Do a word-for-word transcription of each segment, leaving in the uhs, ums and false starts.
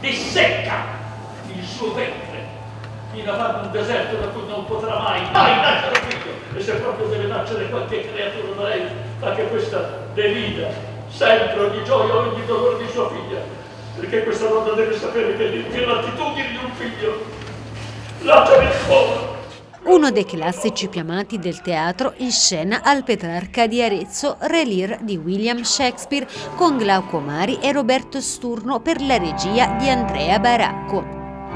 dissecca il suo ventre fino a fare un deserto da cui non potrà mai, mai nascere figlio. E se proprio deve nascere qualche creatura da lei, fa che questa delida sempre ogni gioia, ogni dolore di sua figlia, perché questa donna deve sapere che l'attitudine di un figlio lascia nel cuore. Uno dei classici più amati del teatro in scena al Petrarca di Arezzo, Re Lear di William Shakespeare, con Glauco Mari e Roberto Sturno per la regia di Andrea Baracco.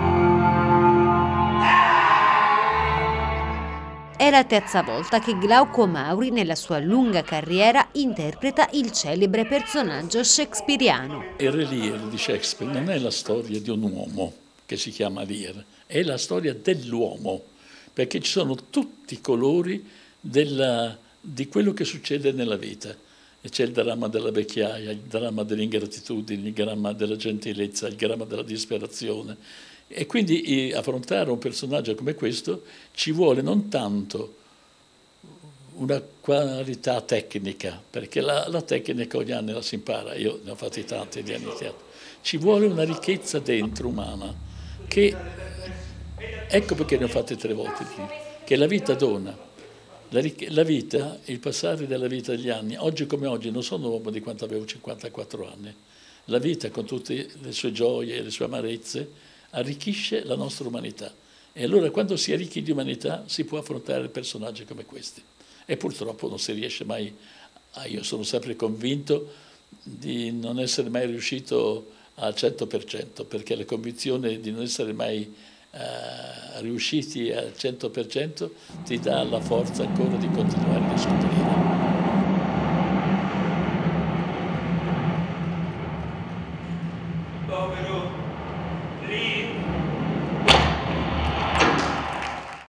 È la terza volta che Glauco Mauri, nella sua lunga carriera, interpreta il celebre personaggio shakespeariano. Il Re Lear di Shakespeare non è la storia di un uomo che si chiama Lear, è la storia dell'uomo, perché ci sono tutti i colori della, di quello che succede nella vita. C'è il dramma della vecchiaia, il dramma dell'ingratitudine, il dramma della gentilezza, il dramma della disperazione. E quindi affrontare un personaggio come questo ci vuole non tanto una qualità tecnica, perché la, la tecnica ogni anno la si impara, io ne ho fatti tanti di anni di teatro, ci vuole una ricchezza dentro umana, che ecco perché ne ho fatti tre volte, che la vita dona. La, la vita, il passare della vita degli anni, oggi come oggi non sono uomo di quanto avevo cinquantaquattro anni, la vita con tutte le sue gioie e le sue amarezze arricchisce la nostra umanità, e allora quando si è ricchi di umanità si può affrontare personaggi come questi, e purtroppo non si riesce mai, ah, io sono sempre convinto di non essere mai riuscito al cento per cento, perché la convinzione di non essere mai eh, riusciti al cento per cento ti dà la forza ancora di continuare a scoprire.